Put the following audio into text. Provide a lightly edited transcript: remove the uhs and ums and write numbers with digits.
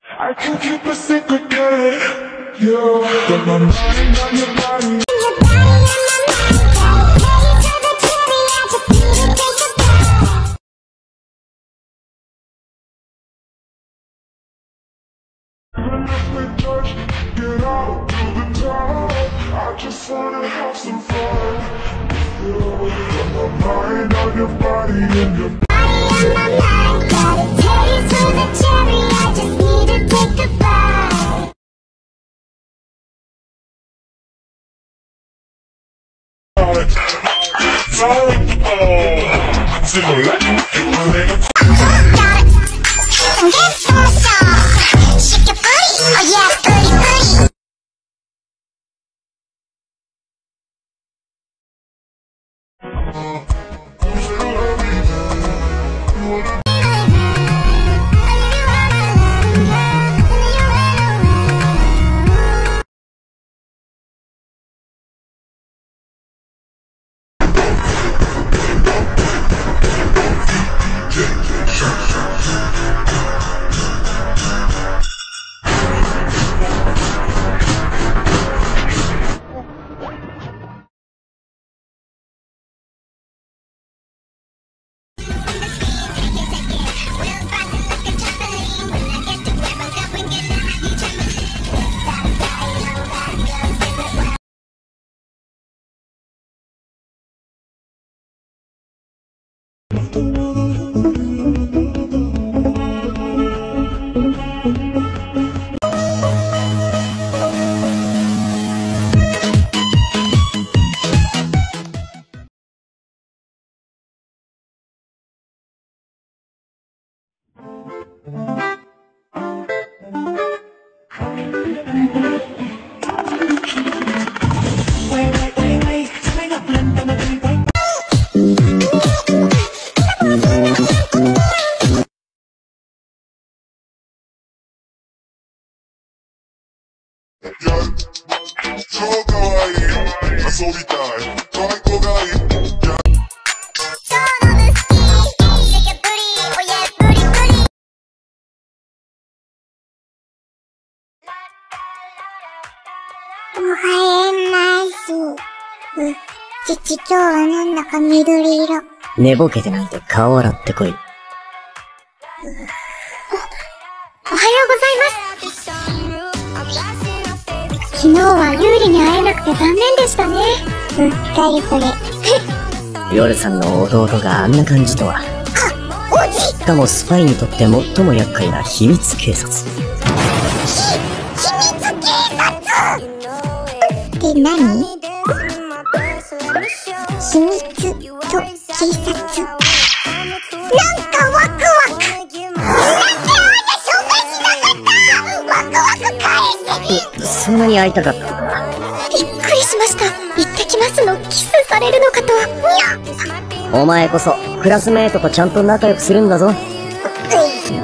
I can keep a secret, girl. You got my mind on your body. Get out to the top. I just wanna have some fun. You got my mind on your body and your body on my mind. Got a taste for the cherry. I just need to take a bite. Shake your booty, oh yeah, booty, booty.父、今日はなんだか緑色。 寝ぼけてないで顔洗ってこい。 おはようございます。昨日は有利に会えなくて残念でしたね。 うっかりこれ。 夜さんの弟があんな感じとは。 おじ！ しかもスパイにとって最も厄介な秘密警察。 秘密警察って何？秘密と警察。なんかワクワク。なんで紹介しなかった。ワクワク返せ。 そんなに会いたかったのかな。 びっくりしました。行ってきますのキスされるのかと。 お前こそクラスメートとちゃんと仲良くするんだぞ。